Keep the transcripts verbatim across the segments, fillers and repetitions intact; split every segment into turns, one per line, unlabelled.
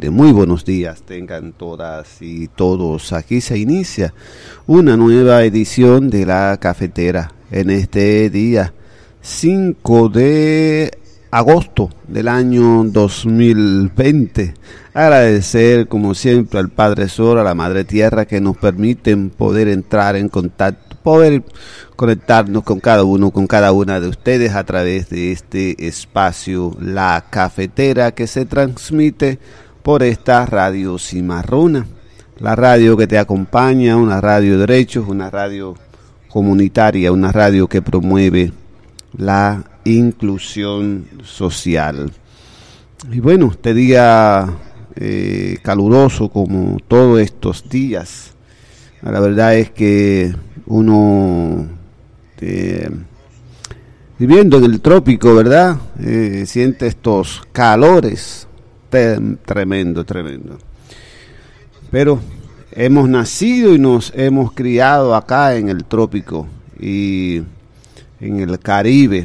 tarde, muy buenos días tengan todas y todos. Aquí se inicia una nueva edición de La Cafetera en este día cinco de agosto del año dos mil veinte. Agradecer como siempre al Padre Sol, a la Madre Tierra, que nos permiten poder entrar en contacto, poder conectarnos con cada uno, con cada una de ustedes a través de este espacio La Cafetera, que se transmite por esta radio cimarrona, la radio que te acompaña, una radio de derechos, una radio comunitaria, una radio que promueve la inclusión social. Y bueno, este día eh, caluroso como todos estos días, la verdad es que uno eh, viviendo en el trópico, ¿verdad? Eh, siente estos calores te, tremendo, tremendo. Pero hemos nacido y nos hemos criado acá en el trópico y en el Caribe.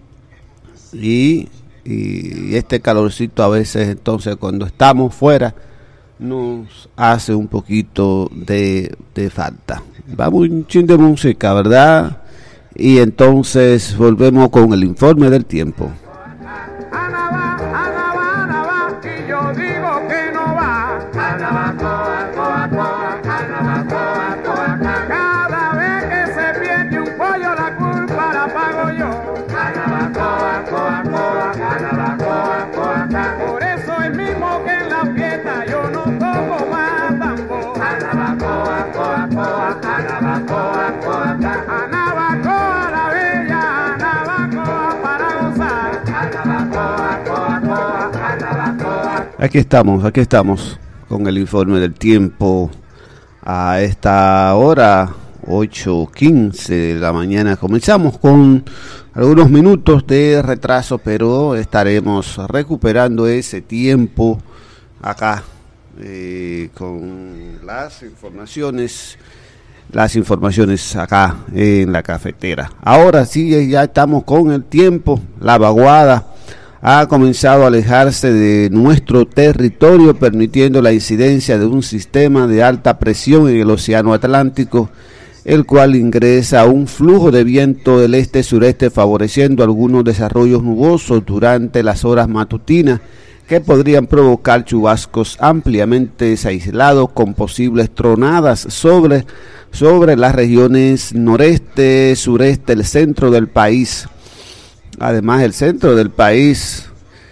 Y, y este calorcito a veces, entonces, cuando estamos fuera, nos hace un poquito de, de falta. Vamos un chin de música, ¿verdad? Y entonces volvemos con el informe del tiempo.
Ana va, Ana va, Ana va, y yo digo que no va. Ana va, coa, coa, coa, Ana va, coa, coa, coa. Cada vez que se pierde un pollo, la culpa la pago yo. Ana va, coa, coa, coa, Ana va, coa, coa, coa. Por eso es mismo que en la fiesta yo no toco más tambor. Ana va, coa, coa, coa, Ana va, coa, coa, coa. Ana va, coa, la bella, Ana va, coa, para gozar. Ana va, coa, coa, coa, Ana va, coa.
Aquí estamos, aquí estamos con el informe del tiempo a esta hora, ocho quince de la mañana. Comenzamos con algunos minutos de retraso, pero estaremos recuperando ese tiempo acá eh, con las informaciones, las informaciones acá en La Cafetera. Ahora sí, ya estamos con el tiempo. La vaguada ha comenzado a alejarse de nuestro territorio, permitiendo la incidencia de un sistema de alta presión en el Océano Atlántico, el cual ingresa un flujo de viento del este-sureste, favoreciendo algunos desarrollos nubosos durante las horas matutinas, que podrían provocar chubascos ampliamente aislados con posibles tronadas sobre, sobre las regiones noreste, sureste, el centro del país. Además, el centro del país,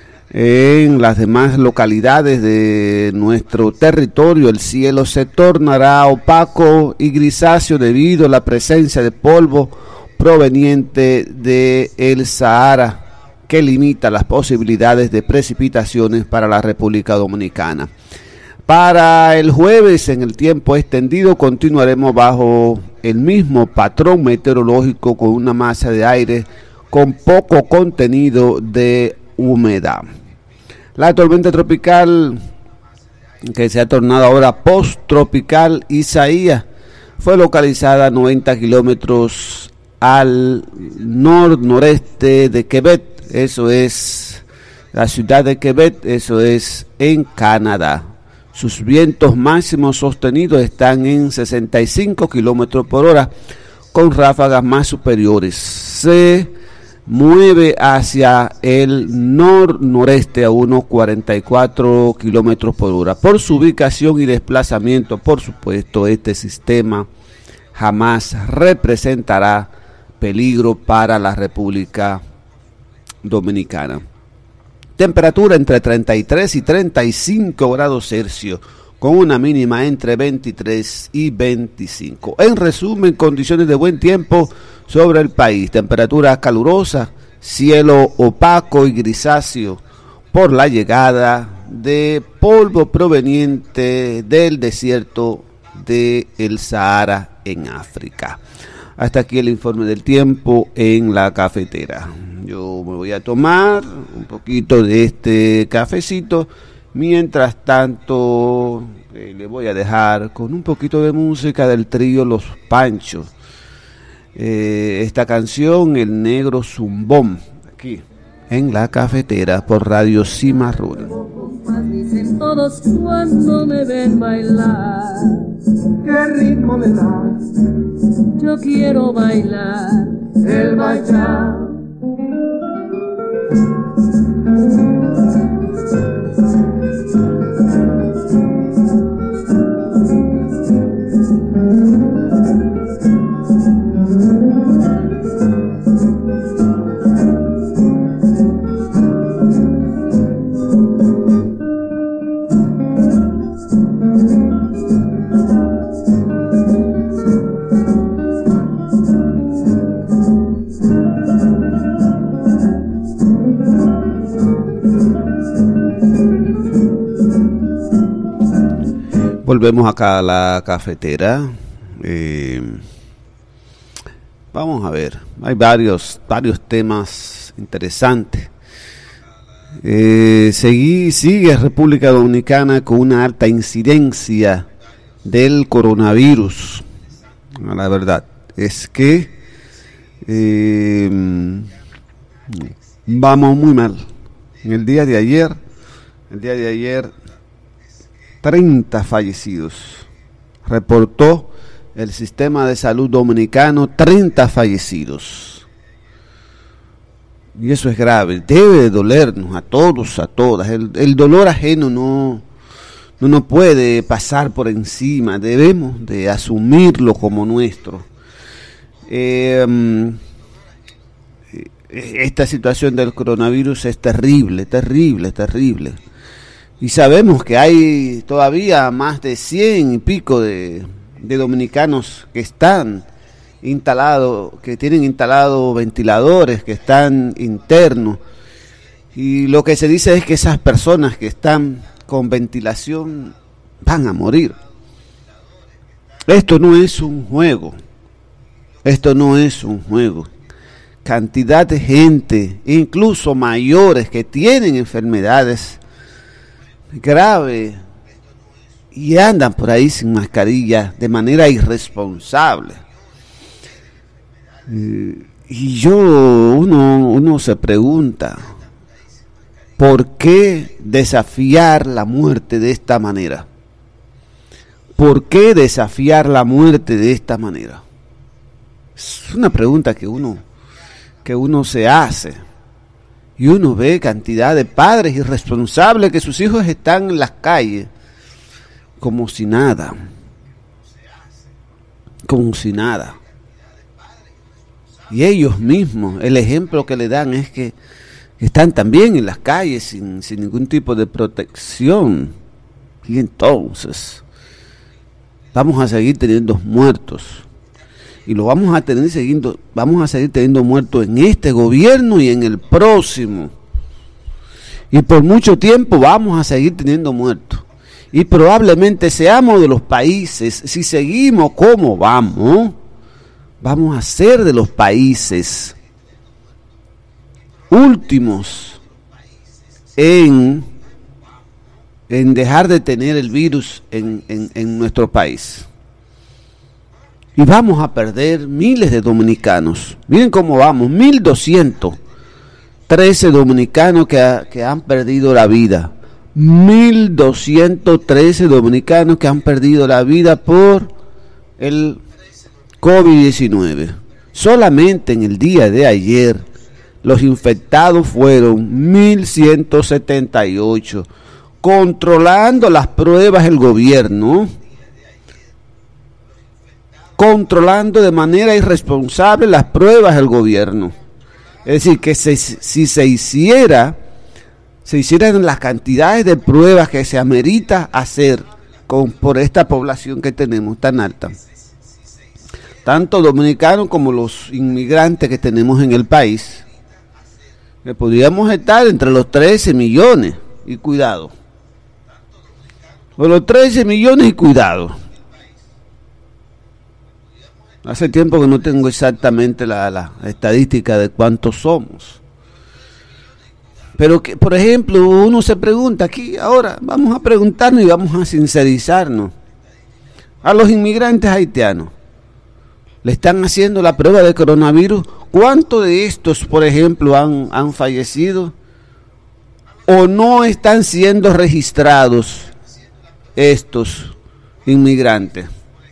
en las demás localidades de nuestro territorio, el cielo se tornará opaco y grisáceo debido a la presencia de polvo proveniente del Sahara, que limita las posibilidades de precipitaciones para la República Dominicana. Para el jueves, en el tiempo extendido, continuaremos bajo el mismo patrón meteorológico con una masa de aire con poco contenido de humedad. La tormenta tropical, que se ha tornado ahora post-tropical Isaías, fue localizada a noventa kilómetros al nor-noreste de Quebec, eso es la ciudad de Quebec, eso es en Canadá. Sus vientos máximos sostenidos están en sesenta y cinco kilómetros por hora, con ráfagas más superiores. Se mueve hacia el nor-noreste a unos cuarenta y cuatro kilómetros por hora. Por su ubicación y desplazamiento, por supuesto, este sistema jamás representará peligro para la República Dominicana. Temperatura entre treinta y tres y treinta y cinco grados Celsius, con una mínima entre veintitrés y veinticinco. En resumen, condiciones de buen tiempo sobre el país. Temperatura calurosa, cielo opaco y grisáceo por la llegada de polvo proveniente del desierto del Sahara en África. Hasta aquí el informe del tiempo en La Cafetera. Yo me voy a tomar un poquito de este cafecito. Mientras tanto, eh, le voy a dejar con un poquito de música del trío Los Panchos. Eh, esta canción, El Negro Zumbón, aquí en La Cafetera por Radio Cimarrón.
todos cuando me ven bailar.
¿Qué ritmo me das?
Yo quiero bailar
El bachata.
Volvemos acá a la cafetera. Eh, vamos a ver, hay varios, varios temas interesantes. Eh, seguí, sigue República Dominicana con una alta incidencia del coronavirus. La verdad es que eh, vamos muy mal. En el día de ayer, el día de ayer, treinta fallecidos. Reportó el sistema de salud dominicano, treinta fallecidos. Y eso es grave, debe de dolernos a todos, a todas. El, el dolor ajeno no, no nos puede pasar por encima, debemos de asumirlo como nuestro. Eh, esta situación del coronavirus es terrible, terrible, terrible. Y sabemos que hay todavía más de cien y pico de, de dominicanos que están instalados, que tienen instalados ventiladores, que están internos. Y lo que se dice es que esas personas que están con ventilación van a morir. Esto no es un juego. Esto no es un juego. Cantidad de gente, incluso mayores, que tienen enfermedades grave y andan por ahí sin mascarilla de manera irresponsable. Y yo, uno, uno se pregunta, ¿por qué desafiar la muerte de esta manera? ¿Por qué desafiar la muerte de esta manera? Es una pregunta que uno, que uno se hace. Y uno ve cantidad de padres irresponsables que sus hijos están en las calles como si nada, como si nada. Y ellos mismos, el ejemplo que le dan es que están también en las calles sin, sin ningún tipo de protección. Y entonces vamos a seguir teniendo muertos. Y lo vamos a tener siguiendo, vamos a seguir teniendo muertos en este gobierno y en el próximo. Y por mucho tiempo vamos a seguir teniendo muertos. Y probablemente seamos de los países, si seguimos como vamos, vamos a ser de los países últimos en, en dejar de tener el virus en, en, en nuestro país. Y vamos a perder miles de dominicanos. Miren cómo vamos, mil doscientos trece dominicanos que, ha, que han perdido la vida. mil doscientos trece dominicanos que han perdido la vida por el COVID diecinueve. Solamente en el día de ayer los infectados fueron mil ciento setenta y ocho. Controlando las pruebas el gobierno, controlando de manera irresponsable las pruebas del gobierno. Es decir, que se, si se hiciera, se hicieran las cantidades de pruebas que se amerita hacer con, por esta población que tenemos tan alta, tanto dominicanos como los inmigrantes que tenemos en el país, que podríamos estar entre los trece millones, y cuidado, o los trece millones y cuidado. Hace tiempo que no tengo exactamente la, la estadística de cuántos somos. Pero que, por ejemplo, uno se pregunta aquí, ahora vamos a preguntarnos y vamos a sincerizarnos. A los inmigrantes haitianos le están haciendo la prueba de coronavirus. ¿Cuántos de estos, por ejemplo, han, han fallecido? ¿O no están siendo registrados estos inmigrantes?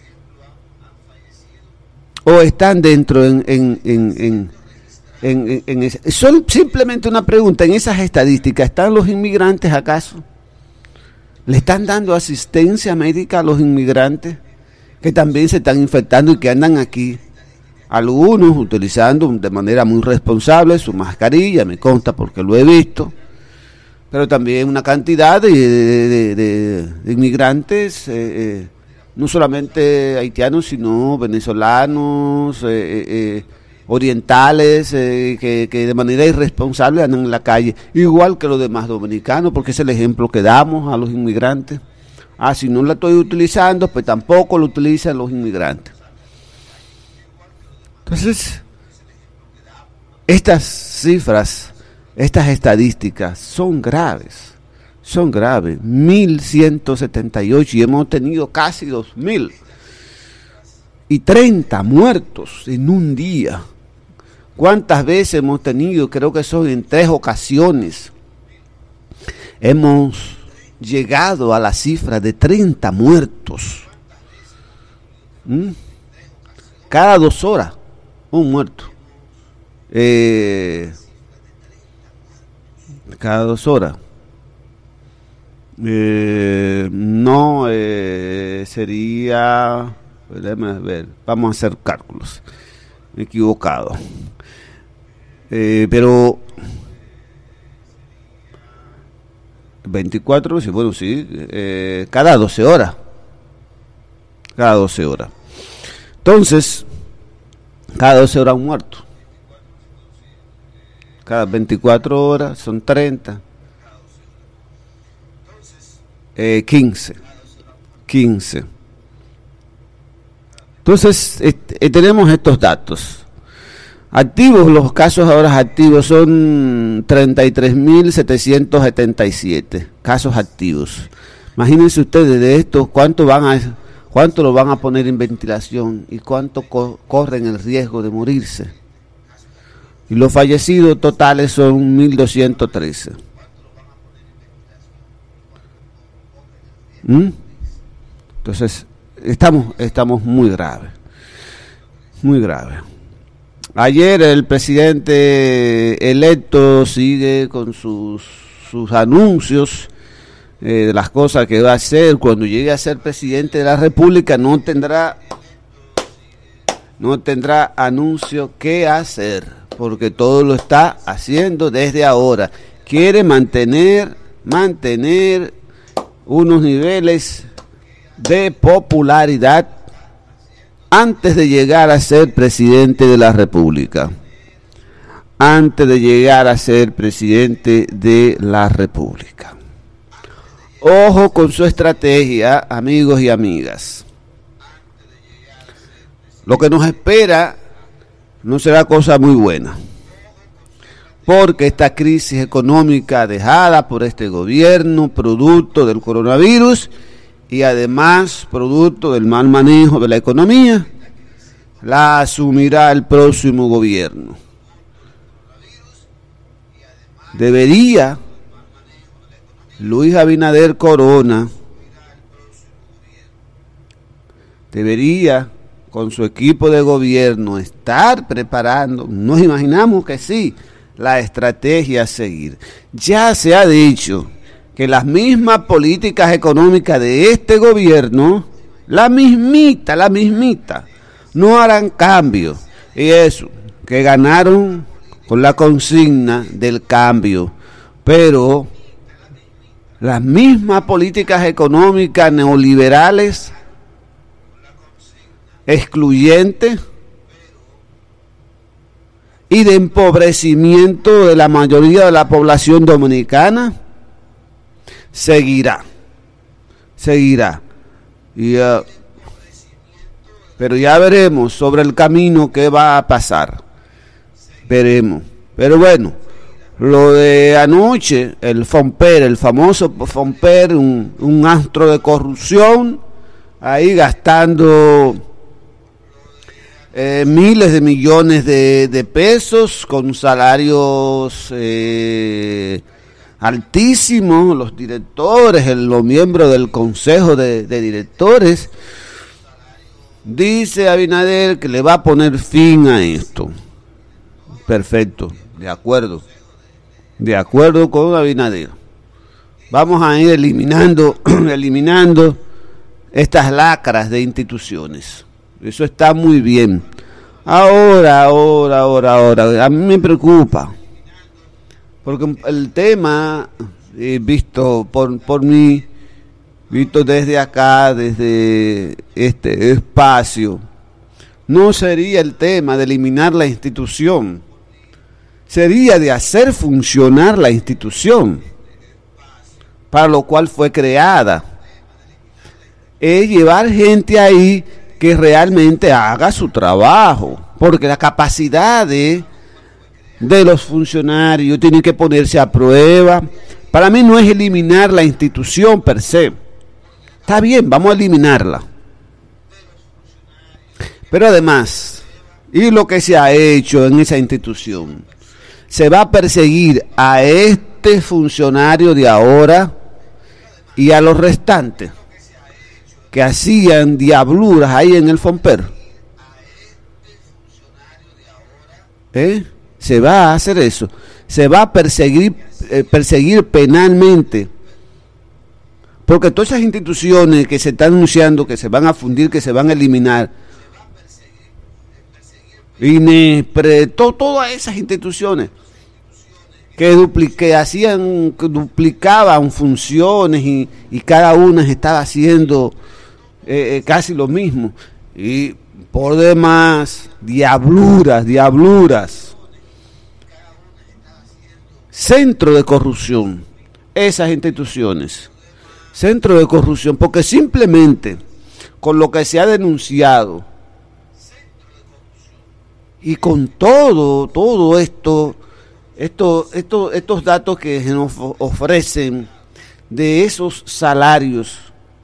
¿O están dentro en, en, en, en, en, en, en ese? Son simplemente una pregunta, en esas estadísticas, ¿están los inmigrantes acaso? ¿Le están dando asistencia médica a los inmigrantes que también se están infectando y que andan aquí? Algunos utilizando de manera muy responsable su mascarilla, me consta porque lo he visto, pero también una cantidad de, de, de, de inmigrantes, eh, eh, no solamente haitianos, sino venezolanos, eh, eh, orientales, eh, que, que de manera irresponsable andan en la calle, igual que los demás dominicanos, porque es el ejemplo que damos a los inmigrantes. Ah, si no la estoy utilizando, pues tampoco lo utilizan los inmigrantes. Entonces, estas cifras, estas estadísticas son graves, son graves, mil ciento setenta y ocho y hemos tenido casi dos mil y treinta muertos en un día. ¿Cuántas veces hemos tenido? Creo que son en tres ocasiones. Hemos llegado a la cifra de treinta muertos. ¿Mm? Cada dos horas. Un muerto. Eh, cada dos horas. Eh, no eh, sería. Déjame ver. Vamos a hacer cálculos. Me he equivocado. Eh, pero. veinticuatro, sí, bueno, sí. Eh, cada doce horas. Cada doce horas. Entonces. Cada doce horas un muerto. Cada veinticuatro horas son treinta. Eh, quince. quince. Entonces, eh, tenemos estos datos. Activos, los casos ahora activos son treinta y tres mil setecientos setenta y siete casos activos. Imagínense ustedes de estos, ¿cuánto van a... ¿Cuánto lo van a poner en ventilación y cuánto co corren el riesgo de morirse? Y los fallecidos totales son mil doscientos trece. ¿Mm? Entonces, estamos, estamos muy graves, muy graves. Ayer el presidente electo sigue con sus, sus anuncios, Eh, de las cosas que va a hacer. Cuando llegue a ser presidente de la República no tendrá no tendrá anuncio que hacer, porque todo lo está haciendo desde ahora. Quiere mantener mantener unos niveles de popularidad antes de llegar a ser presidente de la República. Antes de llegar a ser presidente de la República. Ojo con su estrategia, amigos y amigas. Lo que nos espera no será cosa muy buena, porque esta crisis económica dejada por este gobierno, producto del coronavirus y además producto del mal manejo de la economía, la asumirá el próximo gobierno. Debería Luis Abinader Corona debería con su equipo de gobierno estar preparando, nos imaginamos que sí, la estrategia a seguir. Ya se ha dicho que las mismas políticas económicas de este gobierno, la mismita, la mismita, no harán cambio. Y eso, que ganaron con la consigna del cambio, pero las mismas políticas económicas neoliberales, excluyentes y de empobrecimiento de la mayoría de la población dominicana, seguirá, seguirá. Y, uh, pero ya veremos sobre el camino qué va a pasar, veremos. Pero bueno, lo de anoche, el Fomper, el famoso Fomper, un, un astro de corrupción, ahí gastando eh, miles de millones de, de pesos con salarios eh, altísimos, los directores, el, los miembros del consejo de, de directores. Dice Abinader que le va a poner fin a esto. Perfecto, de acuerdo. De acuerdo con Abinader. Vamos a ir eliminando, eliminando estas lacras de instituciones. Eso está muy bien. Ahora, ahora, ahora, ahora, a mí me preocupa. Porque el tema, eh, visto por, por mí, visto desde acá, desde este espacio, no sería el tema de eliminar la institución. Sería de hacer funcionar la institución, para lo cual fue creada. Es llevar gente ahí que realmente haga su trabajo, porque la capacidad de, de los funcionarios tiene que ponerse a prueba. Para mí no es eliminar la institución per se. Está bien, vamos a eliminarla. Pero además, y lo que se ha hecho en esa institución, se va a perseguir a este funcionario de ahora y a los restantes que hacían diabluras ahí en el Fomper. ¿Eh? Se va a hacer eso. Se va a perseguir, eh, perseguir penalmente. Porque todas esas instituciones que se están anunciando, que se van a fundir, que se van a eliminar, INEPRE, to, todas esas instituciones que, duplique, hacían, que duplicaban funciones y, y cada una estaba haciendo eh, casi lo mismo. Y por demás, diabluras, diabluras. Centro de corrupción, esas instituciones. Centro de corrupción, porque simplemente con lo que se ha denunciado y con todo, todo esto, esto, esto, estos datos que nos ofrecen de esos salarios,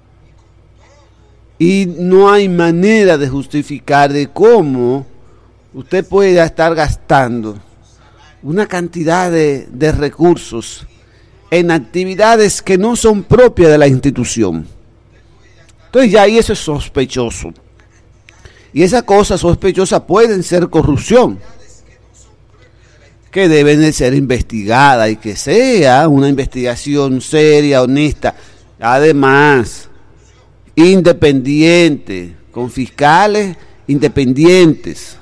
y no hay manera de justificar de cómo usted pueda estar gastando una cantidad de, de recursos en actividades que no son propias de la institución. Entonces ya ahí eso es sospechoso. Y esas cosas sospechosas pueden ser corrupción, que deben de ser investigadas y que sea una investigación seria, honesta, además independiente, con fiscales independientes,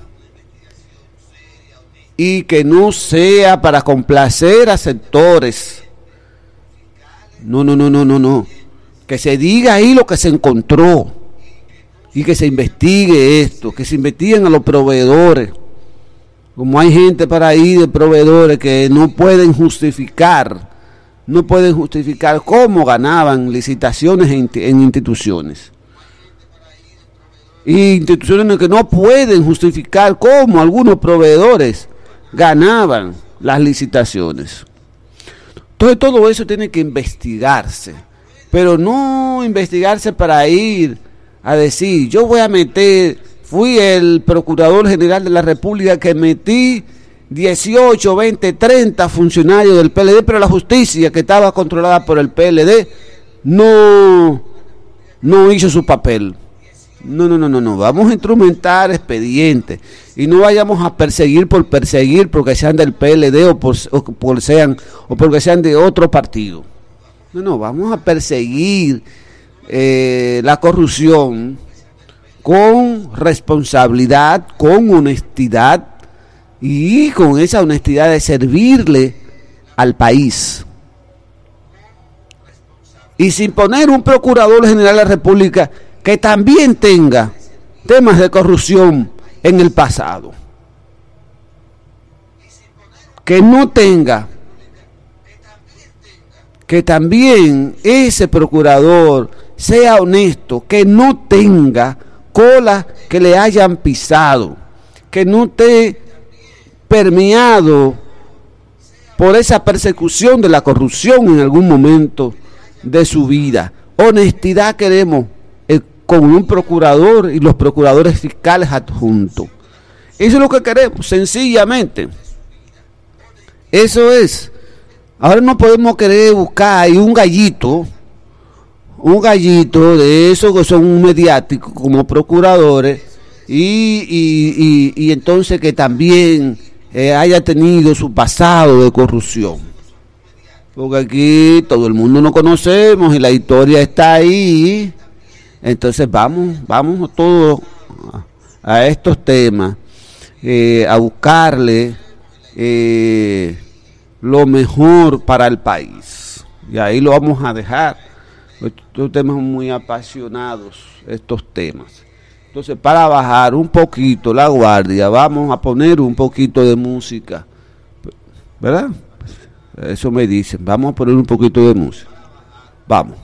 y que no sea para complacer a sectores. No, no, no, no, no, no. Que se diga ahí lo que se encontró y que se investigue esto, que se investiguen a los proveedores. Como hay gente para ahí de proveedores que no pueden justificar, no pueden justificar cómo ganaban licitaciones en, en instituciones. Y instituciones que no pueden justificar cómo algunos proveedores ganaban las licitaciones. Entonces todo eso tiene que investigarse, pero no investigarse para ir a decir, yo voy a meter, fui el Procurador General de la República que metí dieciocho, veinte, treinta funcionarios del P L D, pero la justicia que estaba controlada por el P L D no, no hizo su papel. No, no, no, no, no, vamos a instrumentar expedientes y no vayamos a perseguir por perseguir porque sean del P L D o por, o por sean o porque sean de otro partido. No, no, vamos a perseguir eh, la corrupción con responsabilidad, con honestidad y con esa honestidad de servirle al país. Y sin poner un Procurador General de la República que también tenga temas de corrupción en el pasado. Que no tenga, que también ese procurador sea honesto, que no tenga cola que le hayan pisado, que no esté permeado por esa persecución de la corrupción en algún momento de su vida. Honestidad queremos con un procurador y los procuradores fiscales adjuntos. Eso es lo que queremos, sencillamente. Eso es. Ahora no podemos querer buscar ahí un gallito, un gallito de esos que son mediáticos como procuradores y, y, y, y entonces que también eh, haya tenido su pasado de corrupción. Porque aquí todo el mundo nos conocemos y la historia está ahí. Entonces vamos, vamos todos a, a estos temas, eh, a buscarle eh, lo mejor para el país. Y ahí lo vamos a dejar. Estos temas muy apasionados, estos temas. Entonces, para bajar un poquito la guardia, vamos a poner un poquito de música, ¿verdad? Eso me dicen, vamos a poner un poquito de música. Vamos.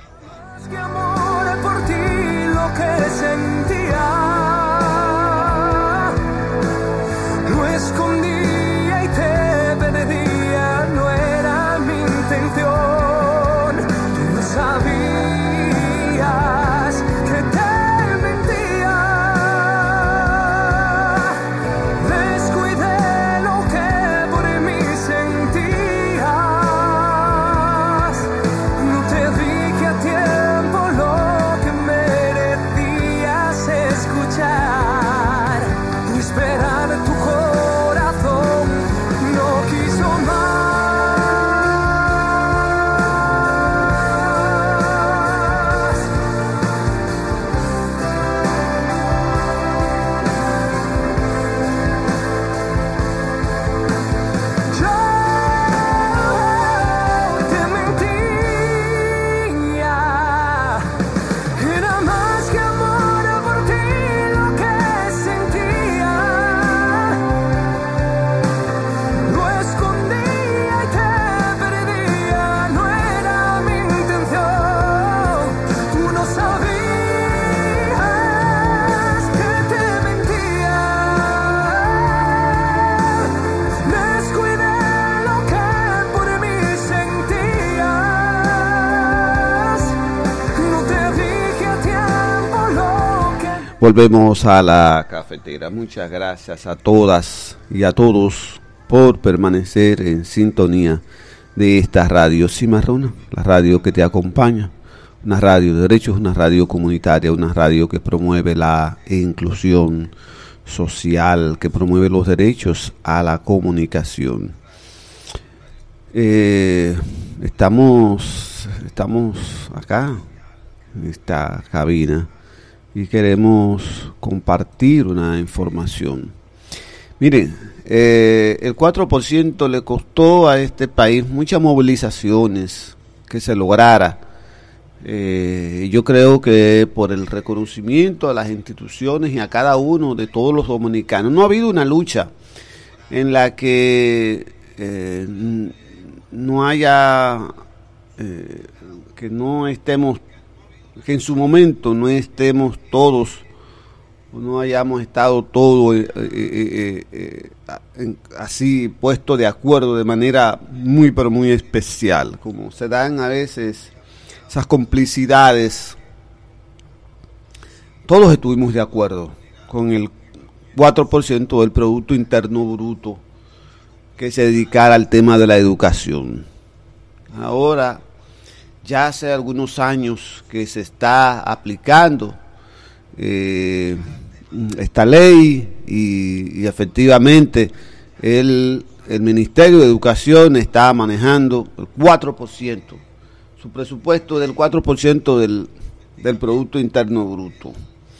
Volvemos a la cafetera. Muchas gracias a todas y a todos por permanecer en sintonía de esta radio Cimarrona, la radio que te acompaña, una radio de derechos, una radio comunitaria, una radio que promueve la inclusión social, que promueve los derechos a la comunicación. Eh, estamos, estamos acá, en esta cabina, y queremos compartir una información. Miren, eh, el cuatro por ciento le costó a este país muchas movilizaciones que se lograra. Eh, yo creo que por el reconocimiento a las instituciones y a cada uno de todos los dominicanos, no ha habido una lucha en la que eh, no haya, eh, que no estemos que en su momento no estemos todos, no hayamos estado todos eh, eh, eh, eh, así puestos de acuerdo de manera muy pero muy especial, como se dan a veces esas complicidades. Todos estuvimos de acuerdo con el cuatro por ciento del Producto Interno Bruto que se dedicara al tema de la educación. Ahora, ya hace algunos años que se está aplicando eh, esta ley y, y efectivamente el, el Ministerio de Educación está manejando el cuatro por ciento, su presupuesto del cuatro por ciento del, del Producto Interno Bruto.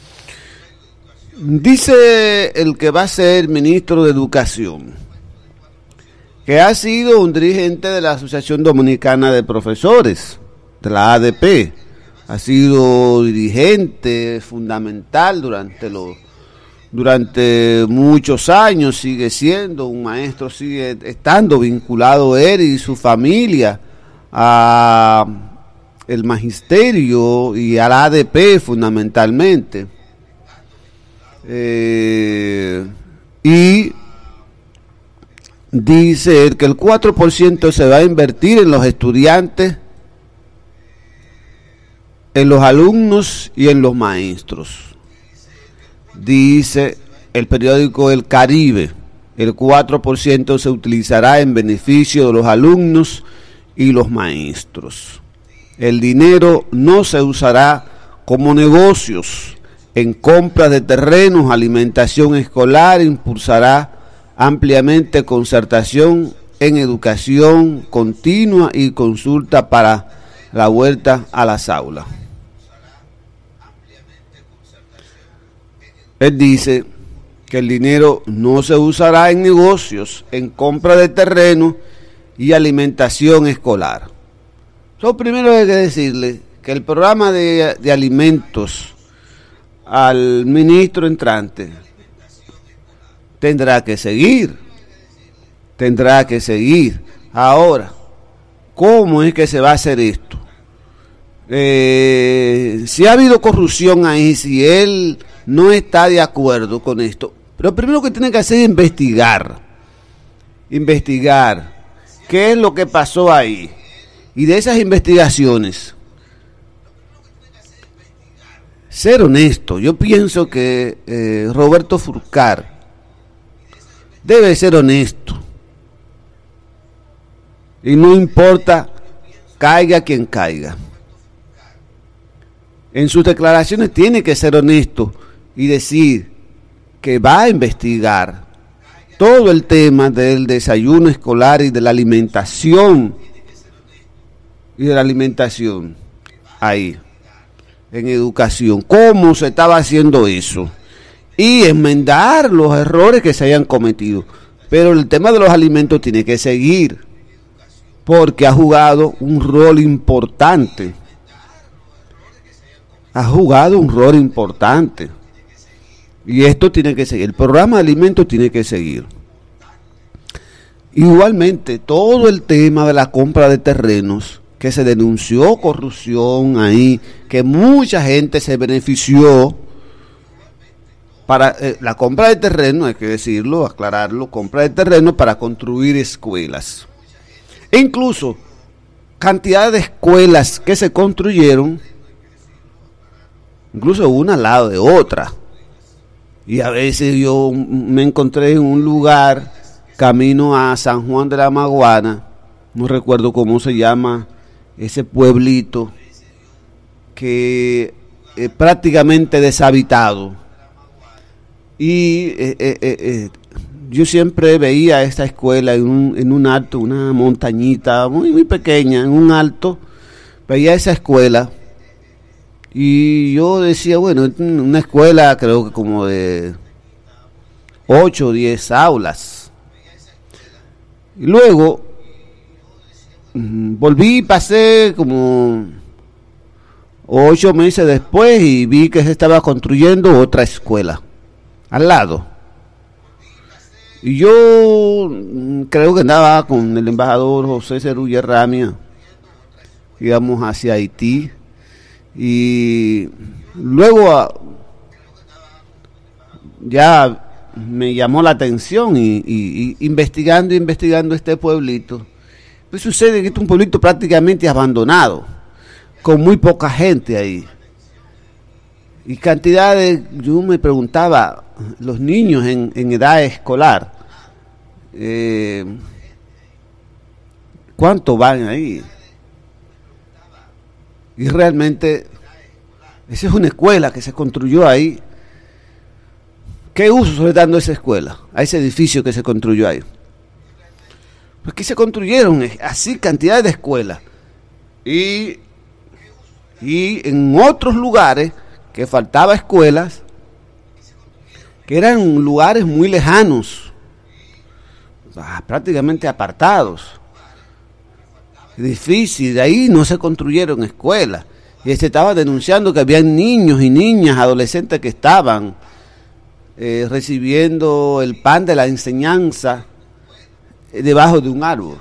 Dice el que va a ser ministro de Educación, que ha sido un dirigente de la Asociación Dominicana de Profesores, de la A D P, ha sido dirigente fundamental durante los durante muchos años, sigue siendo un maestro, sigue estando vinculado él y su familia a el magisterio y a la A D P fundamentalmente. Eh, y dice él que el cuatro por ciento se va a invertir en los estudiantes, en los alumnos y en los maestros. Dice el periódico El Caribe, el cuatro por ciento se utilizará en beneficio de los alumnos y los maestros. El dinero no se usará como negocios en compras de terrenos, alimentación escolar, impulsará ampliamente concertación en educación continua y consulta para la vuelta a las aulas. Él dice que el dinero no se usará en negocios, en compra de terreno y alimentación escolar. Lo primero que hay que decirle que el programa de, de alimentos al ministro entrante tendrá que seguir, tendrá que seguir. Ahora, ¿cómo es que se va a hacer esto? Eh, si ha habido corrupción ahí, si él no está de acuerdo con esto, lo primero que tiene que hacer es investigar, investigar qué es lo que pasó ahí, y de esas investigaciones ser honesto. Yo pienso que eh, Roberto Furcar debe ser honesto, y no importa, caiga quien caiga. En sus declaraciones tiene que ser honesto y decir que va a investigar todo el tema del desayuno escolar y de la alimentación y de la alimentación ahí, en educación, cómo se estaba haciendo eso y enmendar los errores que se hayan cometido. Pero el tema de los alimentos tiene que seguir, porque ha jugado un rol importante. Ha jugado un rol importante. Y esto tiene que seguir. El programa de alimentos tiene que seguir. Igualmente, todo el tema de la compra de terrenos, que se denunció corrupción ahí, que mucha gente se benefició para eh, la compra de terreno, hay que decirlo, aclararlo, compra de terreno para construir escuelas. E incluso cantidad de escuelas que se construyeron, incluso una al lado de otra. Y a veces yo me encontré en un lugar, camino a San Juan de la Maguana, no recuerdo cómo se llama ese pueblito, que es prácticamente deshabitado. Y eh, eh, eh, yo siempre veía esta escuela en un, en un alto, una montañita muy, muy pequeña, en un alto, veía esa escuela. Y yo decía, bueno, una escuela creo que como de ocho o diez aulas. Y luego mmm, volví y pasé como ocho meses después y vi que se estaba construyendo otra escuela al lado. Y yo mmm, creo que andaba con el embajador José Cerulla Ramia, íbamos hacia Haití. Y luego ya me llamó la atención y, y, y investigando, investigando este pueblito, pues sucede que este es un pueblito prácticamente abandonado, con muy poca gente ahí. Y cantidad de, yo me preguntaba, los niños en, en edad escolar, eh, ¿cuánto van ahí? Y realmente, esa es una escuela que se construyó ahí. ¿Qué uso se le está dando a esa escuela, a ese edificio que se construyó ahí? Pues que se construyeron así cantidad de escuelas. Y, y en otros lugares que faltaba escuelas, que eran lugares muy lejanos, prácticamente apartados. Difícil, de ahí no se construyeron escuelas. Y se estaba denunciando que había niños y niñas, adolescentes que estaban eh, recibiendo el pan de la enseñanza eh, debajo de un árbol.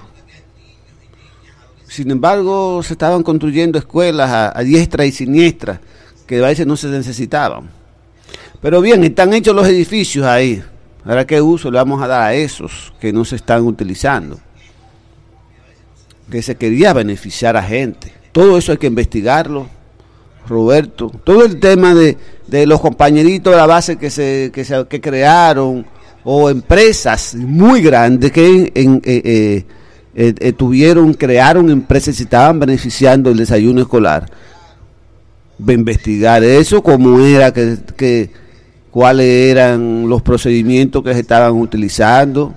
Sin embargo, se estaban construyendo escuelas a, a diestra y siniestra, que a veces no se necesitaban. Pero bien, están hechos los edificios ahí. Ahora, ¿qué uso le vamos a dar a esos que no se están utilizando? Que se quería beneficiar a gente. Todo eso hay que investigarlo, Roberto. Todo el tema de, de los compañeritos de la base que se, que se que crearon o empresas muy grandes que en, eh, eh, eh, eh, tuvieron, crearon empresas y estaban beneficiando el desayuno escolar. De investigar eso, cómo era, que, que, cuáles eran los procedimientos que se estaban utilizando.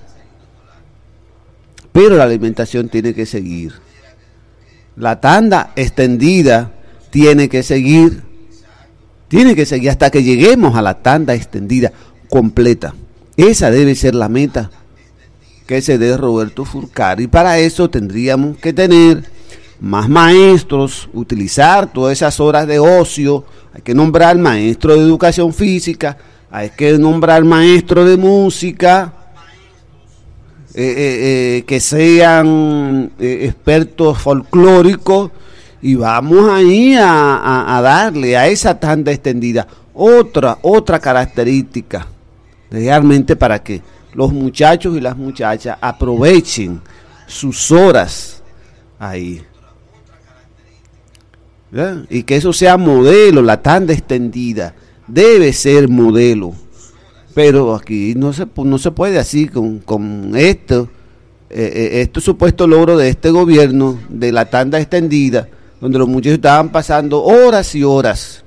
Pero la alimentación tiene que seguir. La tanda extendida tiene que seguir. Tiene que seguir hasta que lleguemos a la tanda extendida completa. Esa debe ser la meta que se dé Roberto Furcar. Y para eso tendríamos que tener más maestros, utilizar todas esas horas de ocio. Hay que nombrar maestro de educación física, hay que nombrar maestro de música, eh, eh, eh, que sean eh, expertos folclóricos, y vamos ahí a, a, a darle a esa tanda extendida otra, otra característica, realmente para que los muchachos y las muchachas aprovechen sus horas ahí. ¿Verdad? Y que eso sea modelo, la tanda extendida debe ser modelo, pero aquí no se, no se puede así con, con esto, eh, este supuesto logro de este gobierno de la tanda extendida, donde los muchachos estaban pasando horas y horas,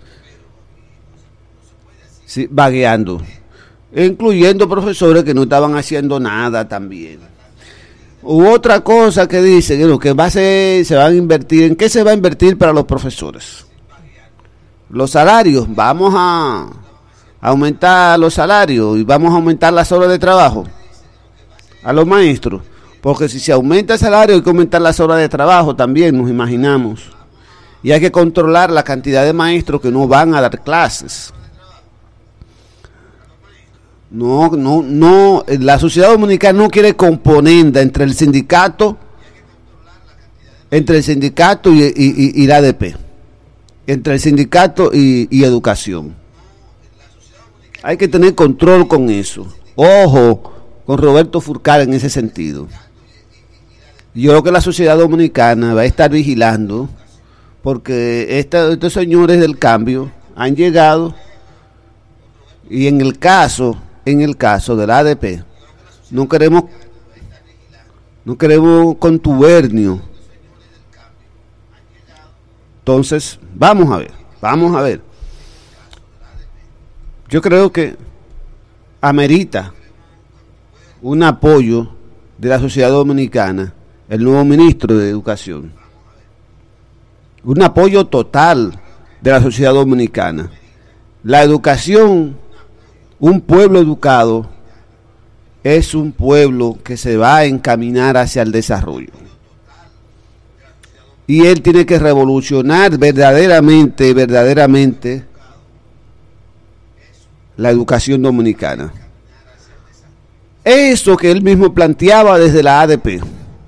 sí, vagueando, incluyendo profesores que no estaban haciendo nada también. U otra cosa que dice que, no, que va a ser, se van a invertir, ¿en qué se va a invertir para los profesores? Los salarios, vamos a aumentar los salarios y vamos a aumentar las horas de trabajo a los maestros, porque si se aumenta el salario hay que aumentar las horas de trabajo también, nos imaginamos, y hay que controlar la cantidad de maestros que no van a dar clases. No, no, no, la sociedad dominicana no quiere componenda entre el sindicato, entre el sindicato y, y, y, y la A D P, entre el sindicato y, y educación. Hay que tener control con eso. Ojo con Roberto Furcar en ese sentido. Yo creo que la sociedad dominicana va a estar vigilando, porque esta, estos señores del cambio han llegado, y en el caso en el caso de la A D P no queremos no queremos contubernio. Entonces vamos a ver vamos a ver yo creo que amerita un apoyo de la sociedad dominicana el nuevo ministro de Educación, un apoyo total de la sociedad dominicana. La educación, un pueblo educado es un pueblo que se va a encaminar hacia el desarrollo. Y él tiene que revolucionar verdaderamente, verdaderamente la educación dominicana. Eso que él mismo planteaba desde la A D P.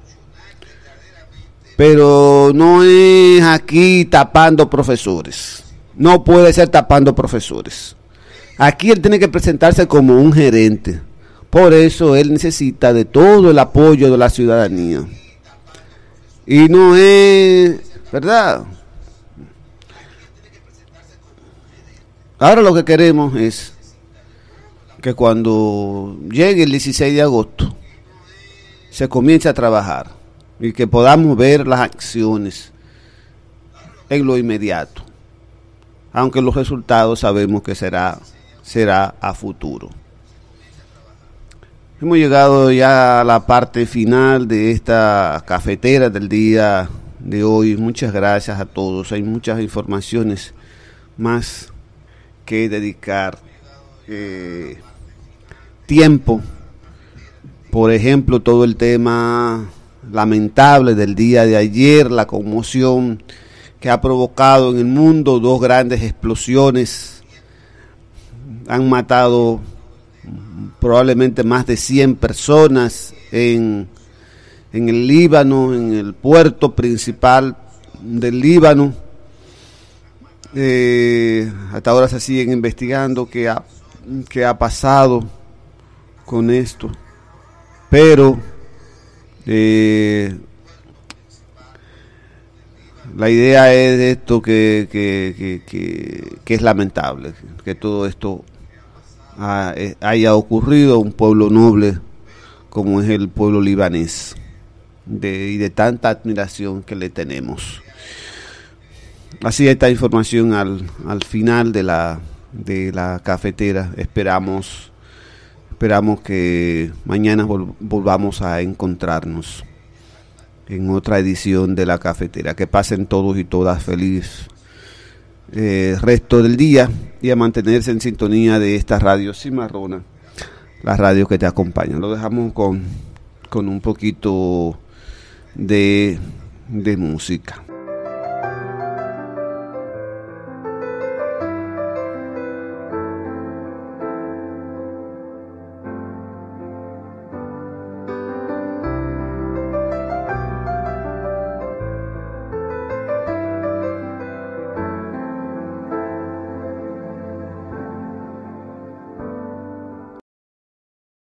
Pero no es aquí tapando profesores. No puede ser tapando profesores. Aquí él tiene que presentarse como un gerente. Por eso él necesita de todo el apoyo de la ciudadanía. Y no es, ¿verdad? Ahora lo que queremos es que cuando llegue el dieciséis de agosto se comience a trabajar y que podamos ver las acciones en lo inmediato. Aunque los resultados sabemos que será será a futuro. Hemos llegado ya a la parte final de esta cafetera del día de hoy. Muchas gracias a todos. Hay muchas informaciones más que dedicar eh, tiempo. Por ejemplo, todo el tema lamentable del día de ayer, la conmoción que ha provocado en el mundo dos grandes explosiones. Han matado probablemente más de cien personas en, en el Líbano, en el puerto principal del Líbano. Eh, hasta ahora se siguen investigando qué ha, qué ha pasado con esto. Pero eh, la idea es de esto que, que, que, que, que es lamentable, que todo esto ha, eh, haya ocurrido a un pueblo noble como es el pueblo libanés, de, y de tanta admiración que le tenemos. Así esta información al, al final de la, de la cafetera. Esperamos, esperamos que mañana vol, volvamos a encontrarnos en otra edición de la cafetera. Que pasen todos y todas feliz eh, resto del día y a mantenerse en sintonía de esta radio Cimarrona, la radio que te acompaña. Lo dejamos con, con un poquito de, de música.